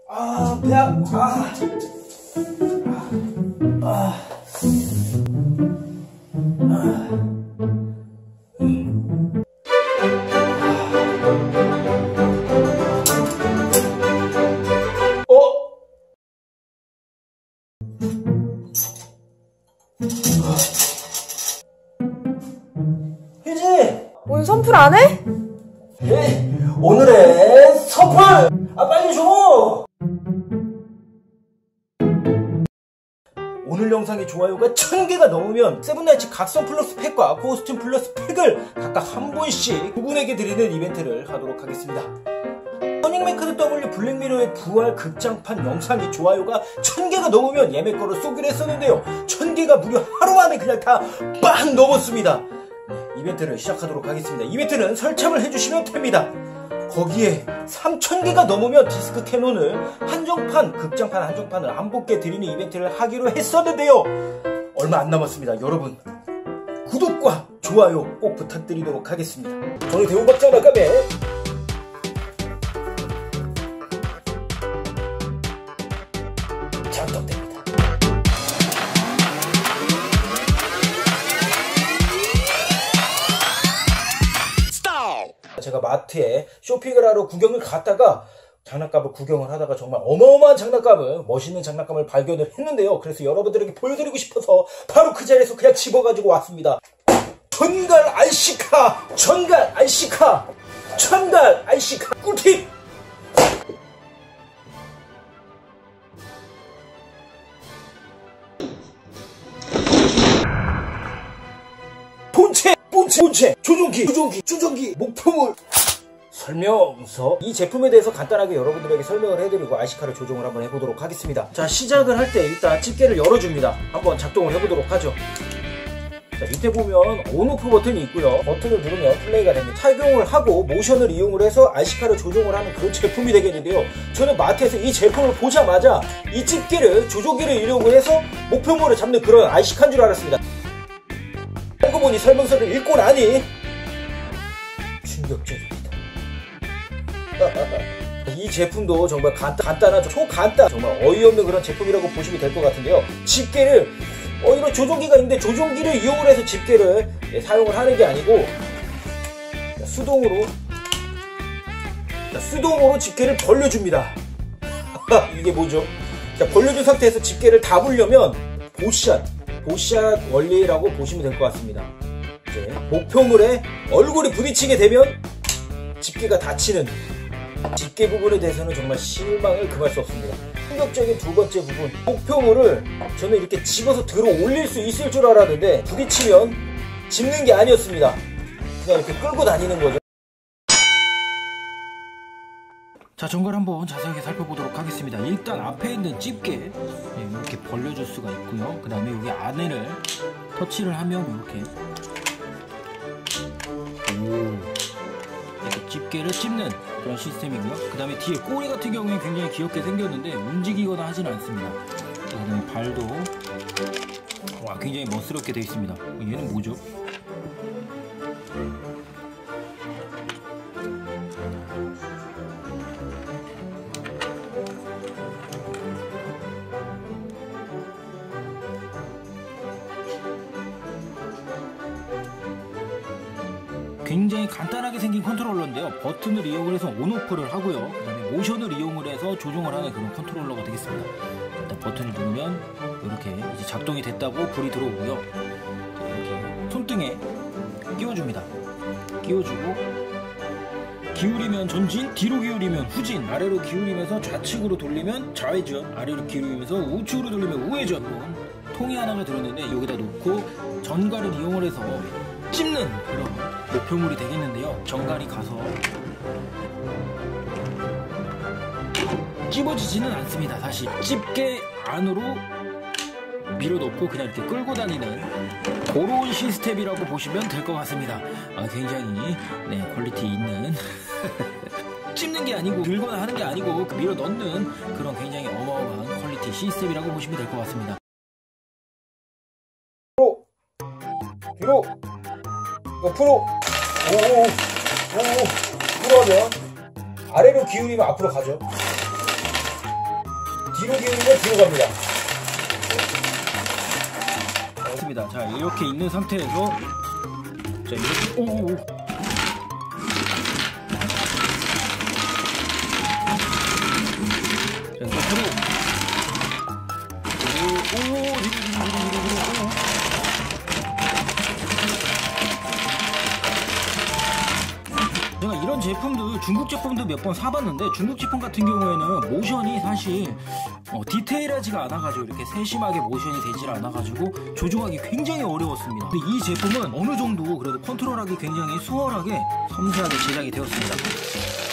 아, 배야. 희지! 오늘 선풀 안 해? 예, 오늘의 선풀! 빨리 줘! 오늘 영상의 좋아요가 1000개가 넘으면 세븐나이츠 각성 플러스 팩과 코스튬 플러스 팩을 각각 한 분씩 두 분에게 드리는 이벤트를 하도록 하겠습니다. 러닝메카드 W 블랙미러의 부활 극장판 영상이 좋아요가 1000개가 넘으면 예매권을 쏘기로 했었는데요. 1000개가 무려 하루 만에 그냥 다 빵 넘었습니다. 이벤트를 시작하도록 하겠습니다. 이벤트는 설참을 해주시면 됩니다. 거기에 3000개가 넘으면 디스크 캐논을 한정판, 극장판 한정판을 한 분께 드리는 이벤트를 하기로 했었는데요. 얼마 안 남았습니다. 여러분 구독과 좋아요 꼭 부탁드리도록 하겠습니다. 저는 대우박장 나가면 장떡됩니다. 제가 마트에 쇼핑을 하러 구경을 갔다가 장난감을 구경을 하다가 정말 어마어마한 장난감을, 멋있는 장난감을 발견을 했는데요. 그래서 여러분들에게 보여드리고 싶어서 바로 그 자리에서 그냥 집어가지고 왔습니다. 전갈 RC카! 전갈 RC카! 전갈 RC카! 꿀팁! 본체, 조종기, 목표물 설명서. 이 제품에 대해서 간단하게 여러분들에게 설명을 해드리고 RC카를 조종을 한번 해보도록 하겠습니다. 자, 시작을 할 때 일단 집게를 열어줍니다. 한번 작동을 해보도록 하죠. 자, 밑에 보면 온오프 버튼이 있고요. 버튼을 누르면 플레이가 됩니다. 착용을 하고 모션을 이용을 해서 RC카를 조종을 하는 그런 제품이 되겠는데요. 저는 마트에서 이 제품을 보자마자 이 집게를, 조종기를 이용을 해서 목표물을 잡는 그런 RC카인 줄 알았습니다. 알고 보니 설명서를 읽고 나니 충격적입니다. 이 제품도 정말 간단한, 초간단, 정말 어이없는 그런 제품이라고 보시면 될 것 같은데요. 집게를, 이런 조종기가 있는데 조종기를 이용을 해서 집게를 사용을 하는 게 아니고 수동으로 집게를 벌려줍니다. 이게 뭐죠? 자, 벌려준 상태에서 집게를 담으려면 보샷 원리라고 보시면 될 것 같습니다. 이제 목표물에 얼굴이 부딪히게 되면 집게가 다치는, 집게 부분에 대해서는 정말 실망을 금할 수 없습니다. 충격적인 두 번째 부분, 목표물을 저는 이렇게 집어서 들어 올릴 수 있을 줄 알았는데 부딪히면 집는 게 아니었습니다. 그냥 이렇게 끌고 다니는 거죠. 자, 전걸 한번 자세하게 살펴보도록 하겠습니다. 일단 앞에 있는 집게 이렇게 벌려줄 수가 있고요. 그 다음에 여기 안에를 터치를 하면 이렇게 집게를 찝는 그런 시스템이고요. 그 다음에 뒤에 꼬리 같은 경우에 굉장히 귀엽게 생겼는데 움직이거나 하진 않습니다. 그 다음에 발도 굉장히 멋스럽게 되어 있습니다. 얘는 뭐죠? 굉장히 간단하게 생긴 컨트롤러인데요. 버튼을 이용을 해서 온오프를 하고요. 그 다음에 모션을 이용을 해서 조종을 하는 그런 컨트롤러가 되겠습니다. 일단 버튼을 누르면 이렇게 이제 작동이 됐다고 불이 들어오고요. 이렇게 손등에 끼워줍니다. 끼워주고 기울이면 전진, 뒤로 기울이면 후진, 아래로 기울이면서 좌측으로 돌리면 좌회전, 아래로 기울이면서 우측으로 돌리면 우회전. 통이 하나가 들었는데 여기다 놓고 전갈을 이용을 해서 찝는 그런 목표물이 되겠는데요. 전갈이 가서 찝어지지는 않습니다. 사실 집게 안으로 밀어 넣고 그냥 이렇게 끌고 다니는 그런 시스템이라고 보시면 될 것 같습니다. 굉장히 퀄리티 있는 찝는 게 아니고 들거나 하는 게 아니고 밀어 넣는 그런 굉장히 어마어마한 퀄리티 시스템이라고 보시면 될 것 같습니다. 뒤로 옆으로 뒤로 하면 아래로 기울이면 앞으로 가죠. 뒤로 기울이면 뒤로 갑니다. 맞습니다. 자, 이렇게 있는 상태에서 자, 이렇게 오오오. 자, 옆으로 제가 이런 제품도 중국 제품도 몇 번 사봤는데 중국 제품 같은 경우에는 모션이 사실 디테일하지가 않아가지고 이렇게 세심하게 모션이 되질 않아가지고 조종하기 굉장히 어려웠습니다. 근데 이 제품은 어느 정도 그래도 컨트롤하기 굉장히 수월하게 섬세하게 제작이 되었습니다.